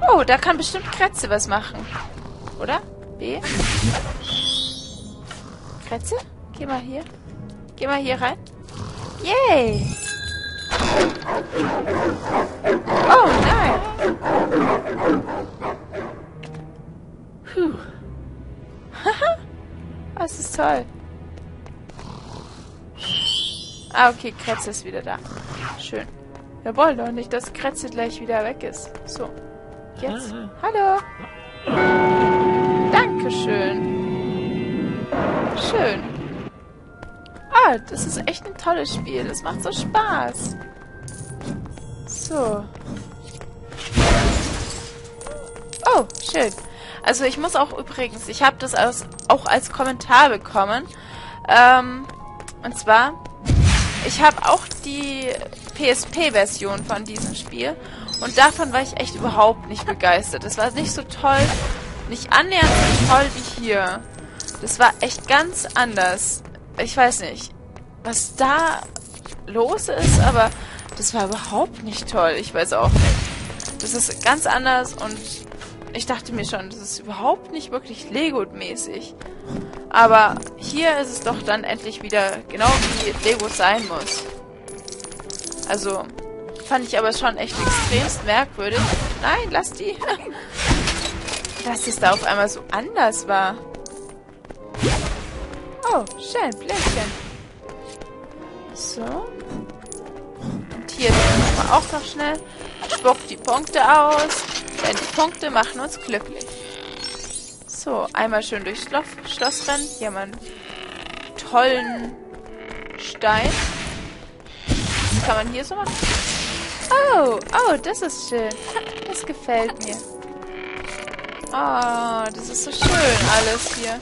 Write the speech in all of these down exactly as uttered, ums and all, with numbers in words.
Oh, da kann bestimmt Kretze was machen. Oder? B? Kretze? Geh mal hier. Geh mal hier rein. Yay! Oh, nein! Puh. Haha! Das ist toll. Ah, okay, Kretze ist wieder da. Schön. Wir wollen doch nicht, dass Kretze gleich wieder weg ist. So. Jetzt. Hallo! Dankeschön. Schön. Ah, das ist echt ein tolles Spiel. Das macht so Spaß. So. Oh, schön. Also ich muss auch übrigens, ich habe das als, auch als Kommentar bekommen. Ähm, und zwar, ich habe auch die P S P-Version von diesem Spiel. Und davon war ich echt überhaupt nicht begeistert. Das war nicht so toll, nicht annähernd so toll wie hier. Das war echt ganz anders. Ich weiß nicht, was da los ist, aber das war überhaupt nicht toll. Ich weiß auch nicht. Das ist ganz anders und ich dachte mir schon, das ist überhaupt nicht wirklich Lego-mäßig. Aber hier ist es doch dann endlich wieder genau wie Lego sein muss. Also, fand ich aber schon echt extremst merkwürdig. Nein, lass die. Dass es da auf einmal so anders war. Oh, schön, Blümchen. So. Und hier machen wir auch noch schnell. Spuckt die Punkte aus. Denn die Punkte machen uns glücklich. So, einmal schön durchs Schloss, Schloss rennen. Hier haben wir einen tollen Stein. Was kann man hier so machen? Oh, oh, das ist schön. Das gefällt mir. Oh, das ist so schön alles hier.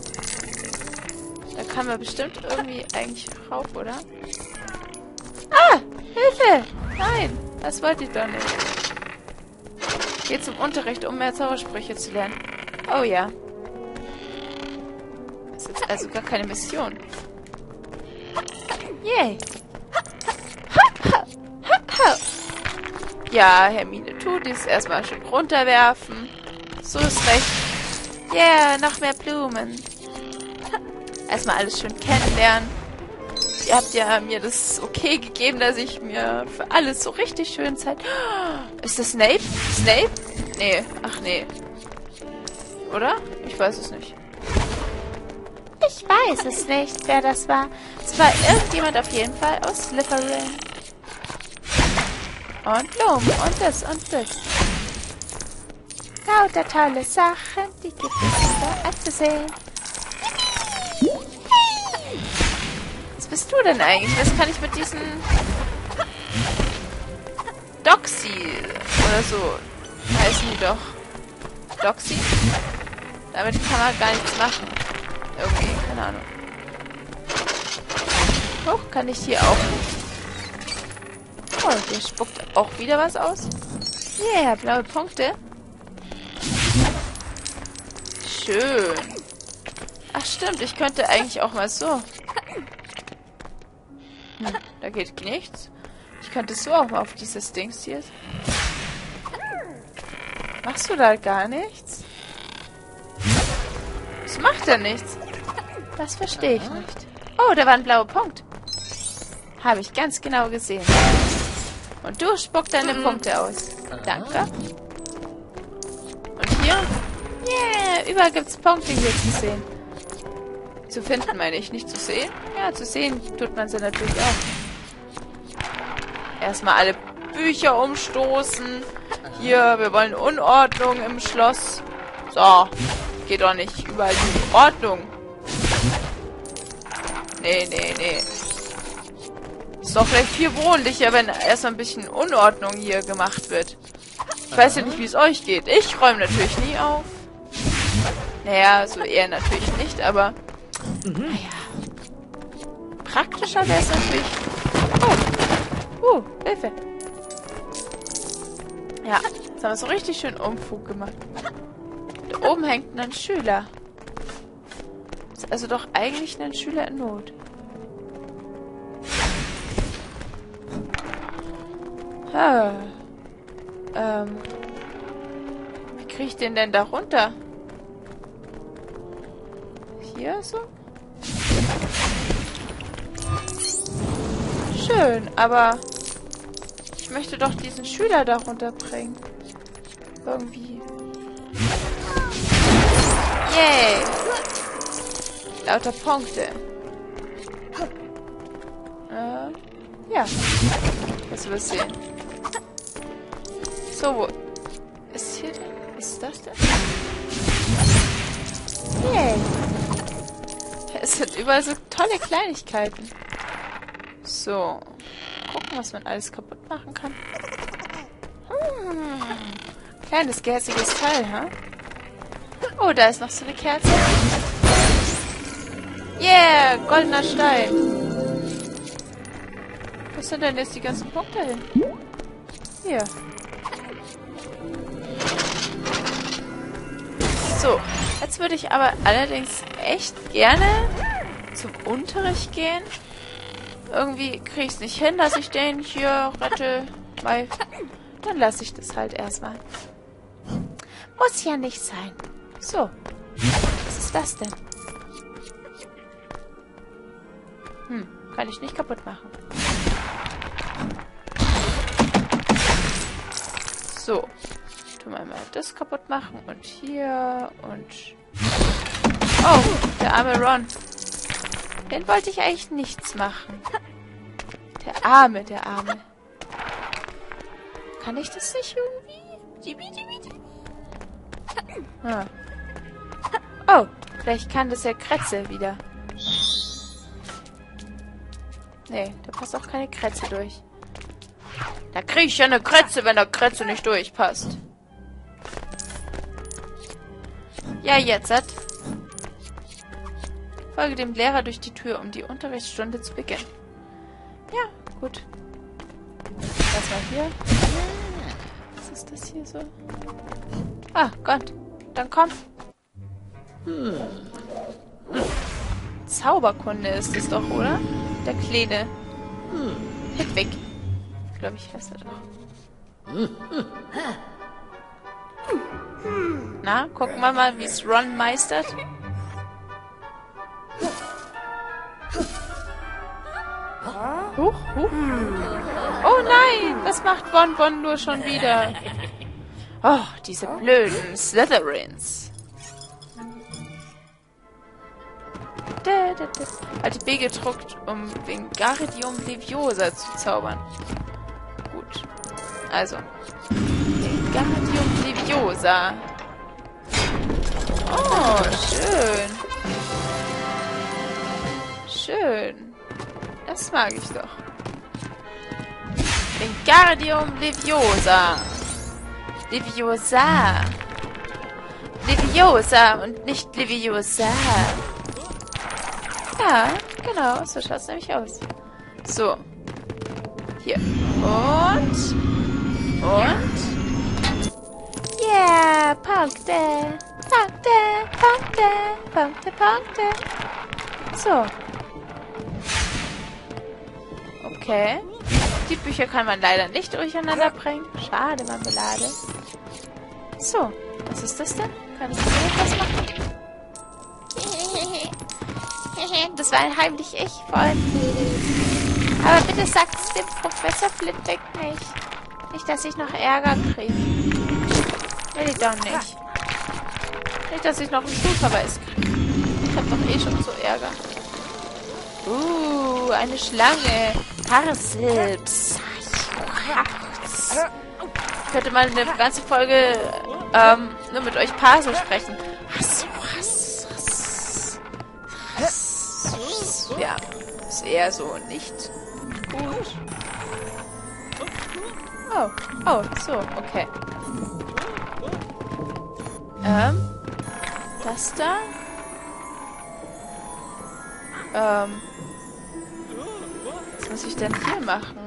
Da kann man bestimmt irgendwie eigentlich rauf, oder? Ah! Hilfe! Nein! Das wollte ich doch nicht. Geht zum Unterricht, um mehr Zaubersprüche zu lernen. Oh ja. Das ist jetzt also gar keine Mission. Yay! Ja, Hermine tut es. Erstmal schön runterwerfen. So ist recht. Yeah, noch mehr Blumen. Erstmal alles schön kennenlernen. Ihr habt ja mir das okay gegeben, dass ich mir für alles so richtig schön Zeit... Ist das Snape? Snape? Nee. Ach nee. Oder? Ich weiß es nicht. Ich weiß es nicht, wer das war. Es war irgendjemand auf jeden Fall aus Slytherin. Und Blumen. Und das und das. Lauter tolle Sachen, die gibt es da anzusehen. Was bist du denn eigentlich? Was kann ich mit diesen Doxy oder so heißen die doch? Doxy? Damit kann man gar nichts machen. Irgendwie, keine Ahnung. Hoch, kann ich hier auch nicht. Oh, der spuckt auch wieder was aus. Yeah, blaue Punkte. Schön. Ach stimmt, ich könnte eigentlich auch mal so. Hm, da geht nichts. Ich könnte so auch mal auf dieses Dings hier. Machst du da gar nichts? Was macht er nichts? Das verstehe ich nicht. Oh, da war ein blauer Punkt. Habe ich ganz genau gesehen. Und du spuckst deine Punkte aus. Danke. Und hier? Yeah, überall gibt es Punkte hier zu sehen. Zu finden, meine ich. Nicht zu sehen? Ja, zu sehen tut man sie natürlich auch. Erstmal alle Bücher umstoßen. Hier, wir wollen Unordnung im Schloss. So, geht doch nicht überall die Ordnung. Nee, nee, nee. Ist doch vielleicht viel wohnlicher, wenn erstmal ein bisschen Unordnung hier gemacht wird. Ich weiß ja nicht, wie es euch geht. Ich räume natürlich nie auf. Naja, so eher natürlich nicht, aber... Naja. Praktischer wäre es natürlich... Oh. Uh, Hilfe. Ja, jetzt haben wir so richtig schön Umfug gemacht. Da oben hängt ein Schüler. Ist also doch eigentlich ein Schüler in Not. Ha. Ähm. kriege ich den denn da runter? Hier so? Schön, aber ich möchte doch diesen Schüler da runterbringen. Irgendwie. Yay! Lauter Punkte. Äh, ja. Das wir sehen. So, wo ist hier denn? Was ist das denn? Yay! Es sind überall so tolle Kleinigkeiten. So. Gucken, was man alles kaputt machen kann. Hm. Kleines, gehässiges Teil, ha? Oh, da ist noch so eine Kerze. Yeah! Goldener Stein. Wo sind denn jetzt die ganzen Punkte hin? Hier. So. Jetzt würde ich aber allerdings echt gerne zum Unterricht gehen. Irgendwie kriege ich es nicht hin, dass ich den hier rette. Weil dann lasse ich das halt erstmal. Muss ja nicht sein. So. Was ist das denn? Hm, kann ich nicht kaputt machen. So. Tun wir mal das kaputt machen. Und hier und... Oh, der arme Ron. Den wollte ich eigentlich nichts machen. Der Arme, der Arme. Kann ich das nicht irgendwie? Ah. Oh, vielleicht kann das ja Kretze wieder. Nee, da passt auch keine Kretze durch. Da kriege ich ja eine Kretze, wenn der Kretze nicht durchpasst. Ja, jetzt hat. Folge dem Lehrer durch die Tür, um die Unterrichtsstunde zu beginnen. Ja, gut. Was war hier? Was ist das hier so? Ah, Gott. Dann komm. Hm. Zauberkunde ist es doch, oder? Der Kleine. Hedwig. Glaube ich, heißt er doch. Na, gucken wir mal, wie es Ron meistert. Huch, huch. Oh nein, was macht Bon Bon nur schon wieder? Oh, diese blöden Slytherins. Hat die B gedruckt, um Wingardium Leviosa zu zaubern. Gut. Also. Wingardium Leviosa. Oh, schön. Schön. Das mag ich doch. Wingardium Leviosa. Leviosa. Leviosa und nicht Leviosa. Ja, genau. So schaut es nämlich aus. So. Hier. Und. Und. Yeah, Punkte. Punkte, Punkte, Punkte, Punkte. So. Okay. Die Bücher kann man leider nicht durcheinander bringen. Schade, Marmelade. So. Was ist das denn? Kann ich hier etwas machen? Das war ein heimlich ich, Freund. Aber bitte sagt es dem Professor Flitwick nicht. Nicht, dass ich noch Ärger kriege. Will ich doch nicht. Nicht, dass ich noch einen Schulverweis kriege. Ich hab doch eh schon so Ärger. Uh, eine Schlange. Parsilps. Ich könnte mal eine ganze Folge ähm, nur mit euch Parsel sprechen. Ja, ist eher so nicht gut. Oh, oh, so, okay. Ähm, das da? Ähm, was muss ich denn hier machen?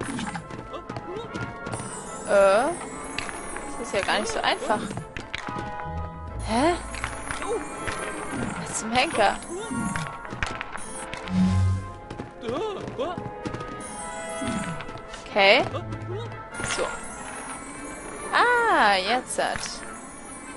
Äh, das ist ja gar nicht so einfach. Hä? Was zum Henker? Okay. So. Ah, jetzt hat.